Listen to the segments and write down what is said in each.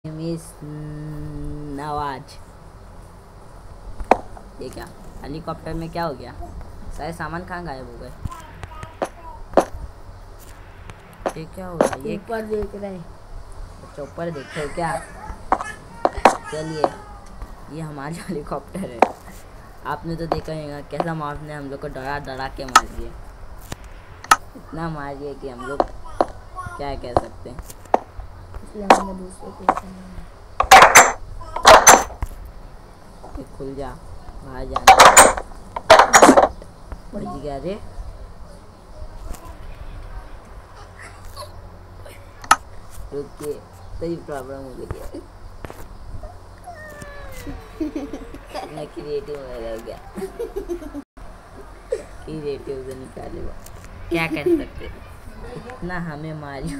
Miss Nawaz. ये क्या helicopter में क्या हो गया? सारे सामान कहाँ गायब हो गए? ये क्या हो रहा है? ये ऊपर देख रहे हैं। अच्छा ऊपर देख रहे हो क्या? चलिए ये हमारा हेलीकॉप्टर है। आपने तो देखा होगा कैसा मॉब ने हम लोग को डरा डरा के मार दिया। इतना मार दिया कि हम लोग क्या कह सकते हैं। खुल जा, बाहर जाना। बच गया रे। रुकिए, तभी प्रॉब्लम हो गई है। मैं क्रिएटिव में रह गया। क्रिएटिव से निकाले वो क्या कर सकते। इतना हमें मारी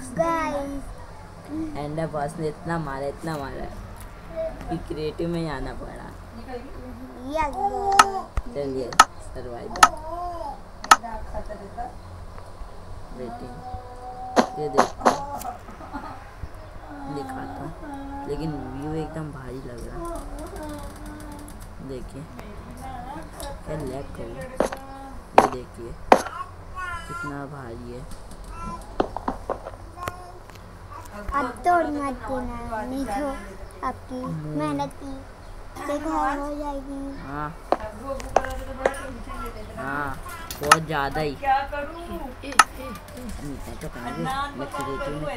एंडर बॉस ने इतना मारा कि क्रिएटिव में आना पड़ा। चलिए सर्वाइवल रेटिंग ये दिखाता हूँ, लेकिन व्यू एकदम भारी लग रहा। देखिए क्या लैग कर, ये देखिए कितना भारी है। अब तोड़ मत देना, नहीं तो आपकी मेहनत से घर हो जाएगी। हाँ हाँ बहुत ज़्यादा ही। क्या करूं? तो मैं क्रिएटिव में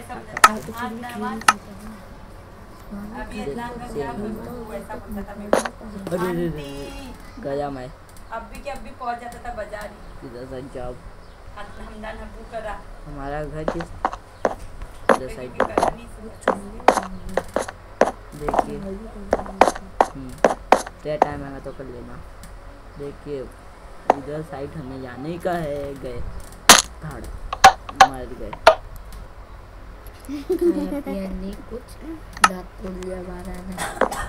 गया मैं। अब भी पहुंच जाता था बाजार। इधर साइड जाओ। हमदान हब्बू करा। हमारा घर किस इधर साइड देखिए। तेरा टाइम आएगा तो कर लेना। देखिए इधर साइड हमें जाने का है। गए धाड़ मर गए। कुछ दांत तोड़ लिया बारह ने।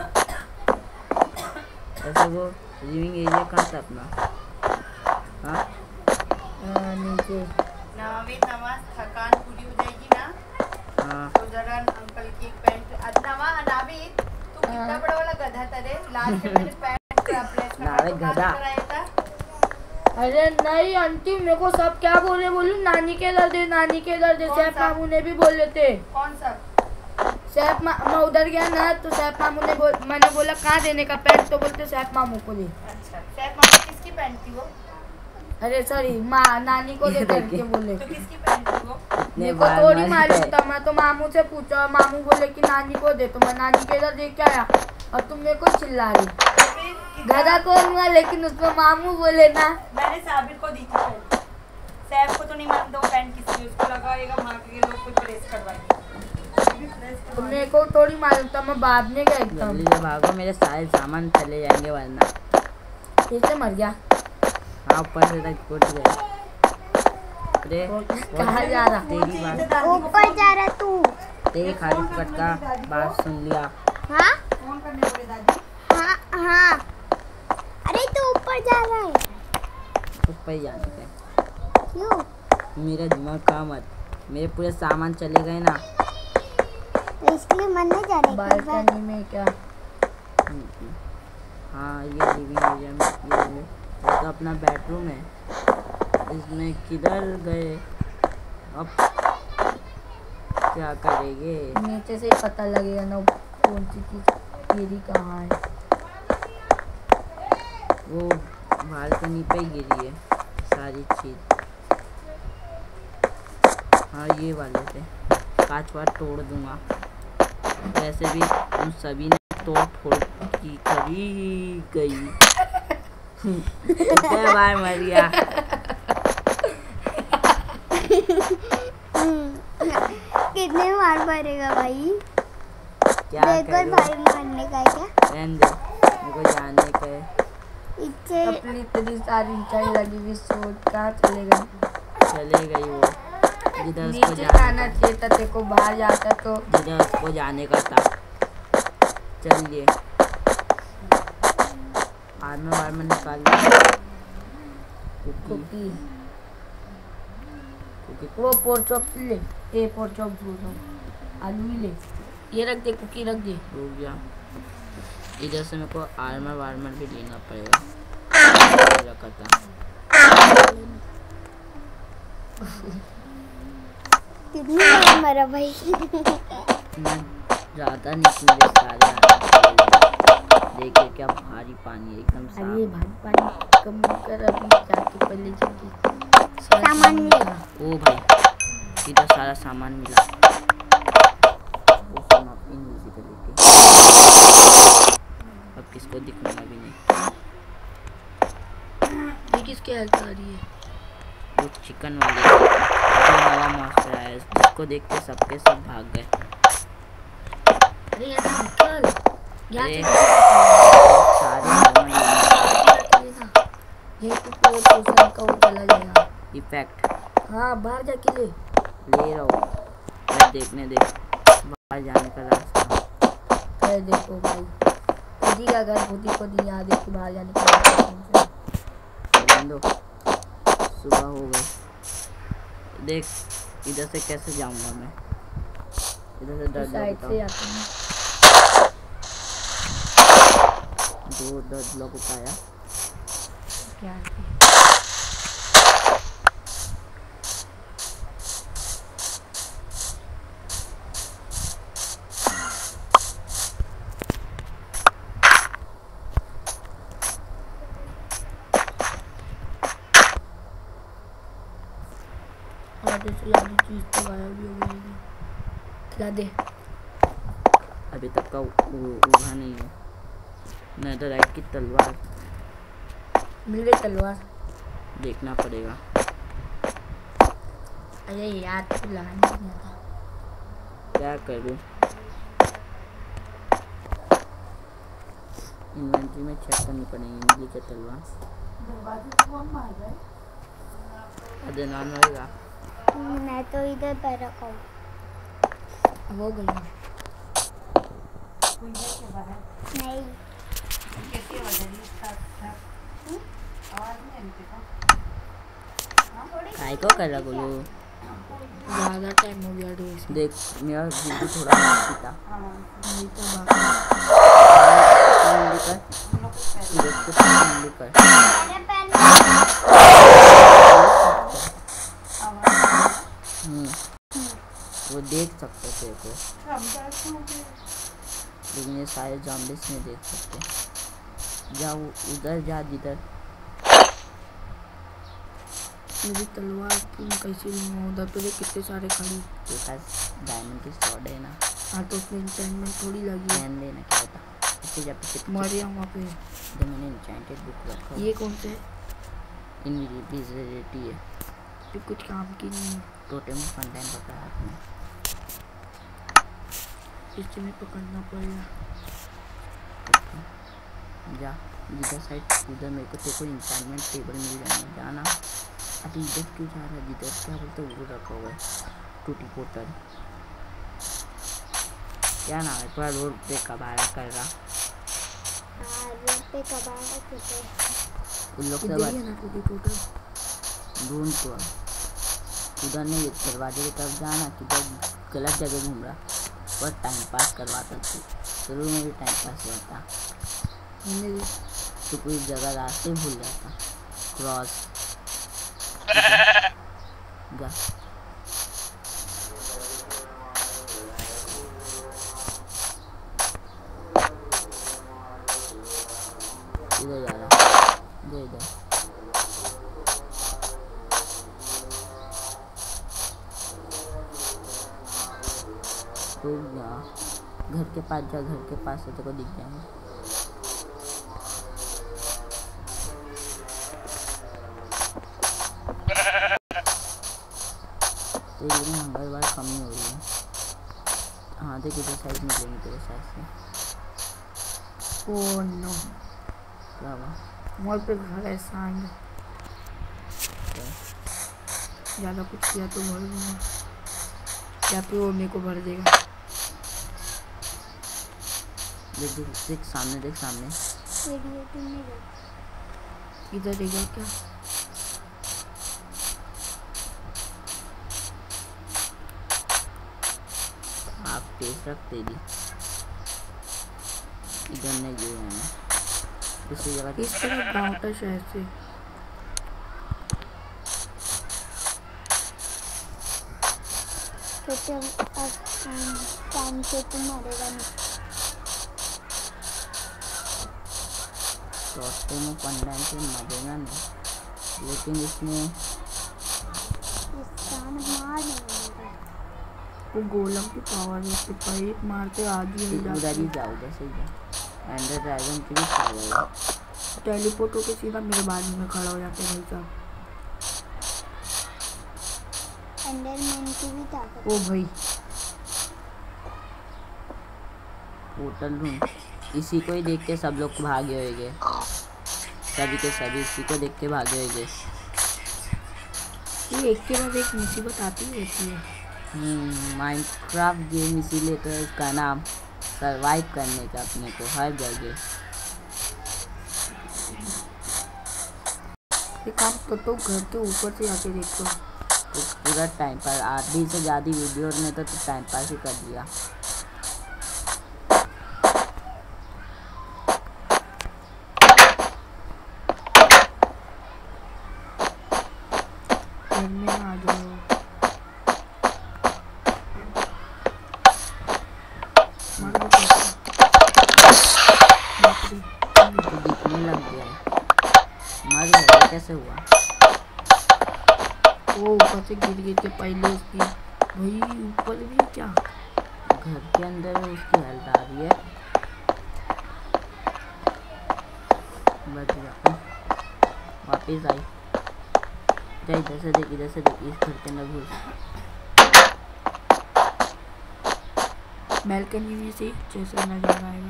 ऐसे वो लिविंग एरिया कहाँ था अपना? हाँ नीचे नमाज थकान पूरी हो जाएगी ना। हाँ तो जरा अंकल की एक पैंट नाविद तू कितना बड़ा वाला गधा था रे। लास्ट में मैंने पैंट प्लेस नाविद गधा। कराया था। अरे नहीं आंटी, मेरे को सब क्या बोले बोलूं, नानी के इधर दे, नानी के इधर दे। सैफ मामू ने भी बोले थे। कौन सा? सैफ मैं उधर गया ना तो सैफ मामू ने मैंने बोला कहाँ देने का पैंट, तो बोलते सैफ मामू को दे। अच्छा सैफ मामू किसकी पैंट थी वो? अरे सॉरी माँ नानी को दे करके बोले। तो किसकी पैंट थी वो? मेरे को थोड़ी मालूम था, मैं तो मामू से पूछा, मामू बोले कि नानी को दे, तो मैं नानी के इधर दे के आया और तुम मेरे को चिल्ला रही। गधा को हुआ लेकिन उसको मामू बोले ना। मैंने साबिर को दी थी पैंट। सैफ को तो नहीं मालूम वो पैंट किसकी, उसको लगाएगा माँ के लोग कुछ प्रेस करवाएंगे। तो मेरे को थोड़ी मालूम था, मैं बाद में गया एकदम। जल्दी से भागो, मेरे सारे सामान चले जाएंगे वरना। कैसे मर गया? हाँ ऊपर से तक कूद गए। अरे कहाँ जा रहा? तेरी बात, ऊपर जा रहा तू। तेरी खाली फुकट का बात सुन लिया। हाँ फोन करने बोले दादी। हाँ हाँ, अरे तू ऊपर जा रहा है ऊपर ही जाने का। क्यों? मेरा दिमाग काम मत, मेरे पूरे सामान चले गए ना, तो इसलिए मन नहीं जा रहा। बालकनी में क्या? हाँ ये लिविंग एरिया में ये तो अपना बेडरूम है। इसमें किधर गए? अब क्या करेंगे? नीचे से ही पता लगेगा ना कौन सी चीज तेरी कहाँ है। वो बालकनी पे ही गिरी है सारी चीज। हाँ ये वाले थे, कांच वाच तोड़ दूंगा। वैसे भी उन सभी ने तोड़ फोड़ की करी गई। बार मर गया। कितने मार पड़ेगा भाई? क्या देखो भाई मारने का है क्या? रहने दे, मेरे को जाने का है। इच्छे अपनी इतनी सारी चाय लगी हुई सोच कहाँ चले गई? चले गई वो जिधर उसको नीचे जाना जाना चाहिए था, तेरे को बाहर जाता तो। जिधर उसको जाने का था। चलिए आर्मर निकाल कुकी वो पोर्क चॉप ले, पोर्क चॉप आलू ही ले। ये रख दे, कुकी रख दे। रुक जा, इधर से मेरे को आर्मर वार्मर भी लेना पड़ेगा। रखा था कितनी बार मरा भाई। मैं ज़्यादा नहीं, मेरे सारे देखिए क्या भारी पानी है, एकदम साफ। अरे भाई पानी कम कर, अभी जाके पहले जाके सामान ले। ओ भाई इधर सारा सामान मिला। अब किसको दिखूंगा भी नहीं। ये किसके हेल्थ आ रही है? वो चिकन वाले जो वाला मॉन्स्टर है, जिसको देख के सबके सब भाग गए। अरे यार निकल, अरे सारे सारे ये तो पूरे पोषण का वो चला जाएगा। इफेक्ट हाँ बाहर जाके ले। ले रहा हूँ मैं, देखने दे बाहर जाने का रास्ता। अरे देखो भाई, खुदी का घर खुदी याद है कि बाहर जाने का रास्ता। दो सुबह हो गई। देख इधर से कैसे जाऊंगा मैं, इधर से डर साइड से आते हैं। दो 10 ब्लॉक उठाया। क्या चीज तो गायब भी हो गई। खिला दे। अभी तक का उगा नहीं है। नेदरराइट की तलवार मिल गई तलवार, देखना पड़ेगा। अरे यार तू लगाने नहीं आता। क्या करूं, इन्वेंटरी में चेक करनी पड़ेगी। मिली क्या तलवार? अदनान होएगा। मैं तो इधर पर रखा हूँ। वो गई नहीं काय को कर रहा बोलो? ज़्यादा टाइम हो गया डे से। देख मेरा बिल्कुल थोड़ा पीता नहीं तो बाकी मेरे पेन वो देख सकते थे को, लेकिन ये सारे ज़ॉम्बीज़ नहीं देख सकते। जा उधर जा जिधर। मेरी तलवार तुम कैसे लूँगा? उधर तो देख कितने सारे खड़ी। तेरे पास डायमंड की स्वॉर्ड है ना? हाँ तो उसमें इंटेनमेंट थोड़ी लगी है। ध्यान देना क्या होता। पीछे जा पीछे मर वहाँ पे। जो मैंने इंचेंटेड बुक रखा है। ये कौन से? इनविजिबिलिटी है। ये कुछ काम की नहीं है। टोटम फन टाइम पकड़ा हाथ में। इससे में पकड़ना पड़ेगा। जा जिधर साइड उधर मेरे को तेरे को इंस्टॉलमेंट टेबल मिल जाएगा। जाना। अरे इधर क्यों जा रहा है? जिधर क्या बोलते हैं वो रखा हुआ है, टूटी पोटल। क्या नाम है? पूरा रोड पे कबाड़ा कर रहा। रोड पे कबाड़ा करते। उन लोग से इधर ही बात है ना टूटी टोटल। ढूंढ तो उधर नहीं, दरवाजे की तरफ जाना। किधर गलत जगह घूम रहा। बस टाइम पास करवाता तू। शुरू में भी टाइम पास हुआ था। तो कोई जगह रास्ते भूल जाता। क्रॉस जा। इधर जा रहा। इधर रुक जा। घर के पास जा, घर के पास से तेरे को दिख जाएंगे। तेरी हर बार कमी हो रही है। हाँ देख इधर साइड में लेंगे तेरे साइड से। ओह नो, क्या हुआ? मॉल पे घर ऐसा आएंगे। ज़्यादा कुछ किया तो भर दूँगा, या फिर वो मेरे को भर देगा। देख देख देख सामने, देख सामने। वीडियो तुमने इधर देगा क्या? आप स्पेस रख दे दी। इधर नहीं गए हैं, दूसरी जगह। इस तरफ गाँव था शहर से। तो अब टाइम से तो मरेगा नहीं। शॉर्ट में पंडान से मरेगा नहीं, लेकिन इसमें इसका मार नहीं। वो गोलम की पावर है, पाइप मारते आगे ही उधर ही जाओ, जैसे ही जाओ। एंडर ड्रैगन की भी पावर है। टेलीपोर्ट होके सीधा मेरे बाजू में खड़ा हो जाते हैं भाई साहब। एंडरमैन की भी ताकत। ओ भाई पोर्टल ढूंढ। इसी को ही देख के सब लोग भागे होंगे, सभी के सभी इसी को देख के भागे होंगे। ये एक के बाद एक मुसीबत आती रहती है। माइनक्राफ्ट गेम इसीलिए तो है इसका नाम, सरवाइव करने का अपने को हर जगह। ये काम करता हूँ घर के ऊपर से आके देखता हूँ। तो पूरा टाइम पास, आधी से ज़्यादा वीडियो ने तो टाइम पास ही कर दिया। घर में आ जाओ। तो दिखने लग गया है, मर गया कैसे हुआ? वो ऊपर से गिर के पहले उसकी भाई ऊपर भी क्या घर के अंदर में उसकी हेल्थ आ रही है। बच गया, वापिस आई। इधर से देख, इधर से देख, इस घर के अंदर घुस। बैल्कनी में से जैसा नजर आएगा।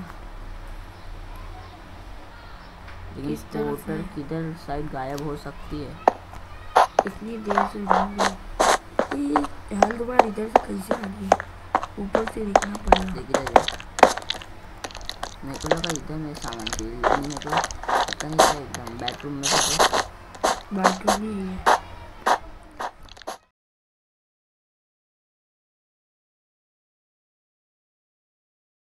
लेकिन किस तरफ पोर्टल है? किधर साइड गायब हो सकती है। इतनी देर से ये हेल्थ बार इधर से कैसे आ गई? ऊपर से दिखना पड़ेगा। देख इधर जा। मेरे को लगा इधर में सामान थी, लेकिन मेरे को पता नहीं था। एकदम बेडरूम में तो बाथरूम ही है।